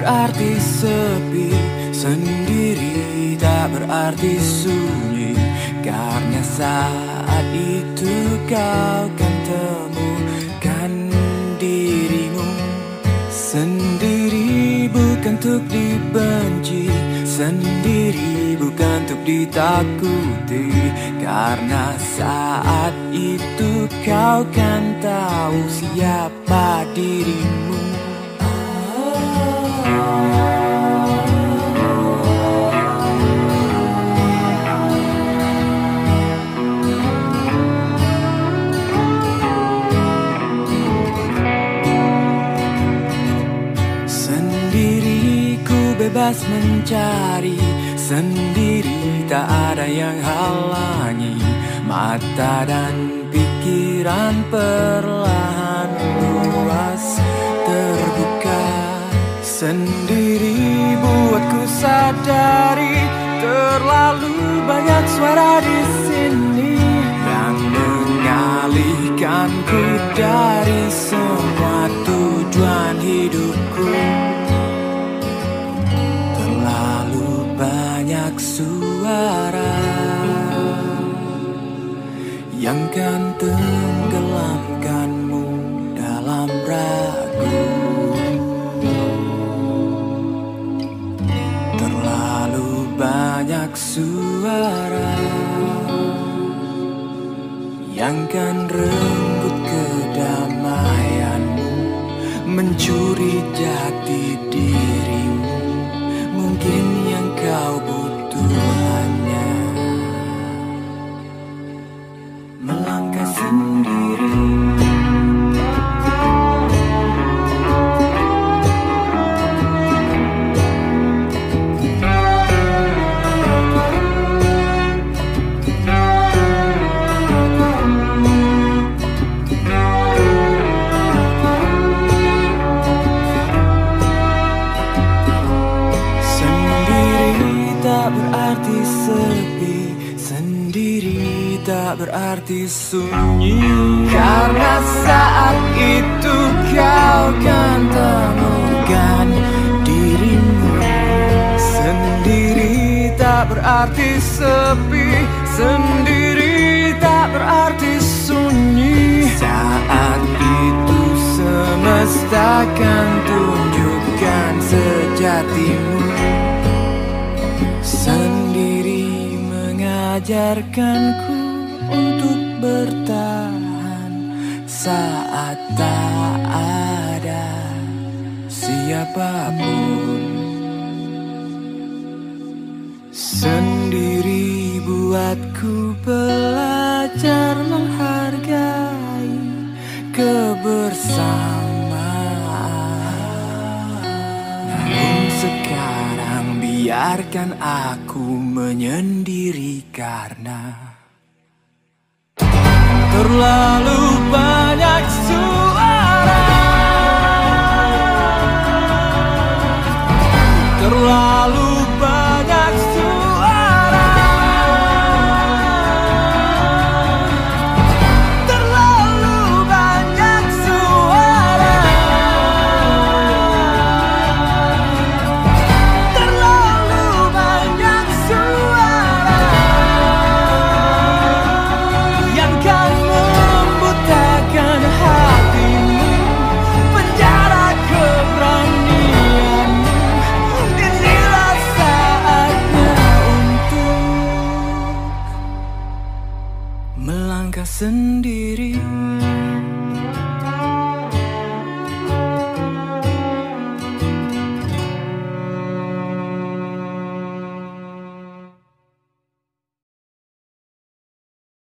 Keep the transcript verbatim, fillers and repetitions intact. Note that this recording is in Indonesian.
berarti sepi, sendiri tak berarti sunyi. Karena saat itu kau kan temukan dirimu. Sendiri bukan untuk dibenci, sendiri bukan untuk ditakuti. Karena saat itu kau kan tahu siapa dirimu. Bebas mencari sendiri, tak ada yang halangi. Mata dan pikiran perlahan luas terbuka. Sendiri buatku sadari terlalu banyak suara di sini yang mengalihkanku dari semua tujuan hidupku. Banyak suara yang kan tenggelamkanmu dalam ragu. Terlalu banyak suara yang kan renggut kedamaianmu, mencuri jati dirimu. Mungkin yang kau butuh hanya melangkah sendiri. Berarti sepi, sendiri tak berarti sunyi. Karena saat itu kau kan temukan dirimu. Sendiri tak berarti sepi, sendiri tak berarti sunyi. Saat itu semesta kan tunjukkan sejatimu. Sendiri mengajarkanku untuk bertahan saat tak ada siapapun. Sendiri buatku belajar menghargai kebersamaan. Namun sekarang biarkan aku menyendiri karena terlalu banyak suara, terlalu banyak suara, terlalu banyak suara, terlalu banyak suara yang kan membutakan hatimu, penjara keberanianmu. Inilah saatnya untuk melangkah sendiri.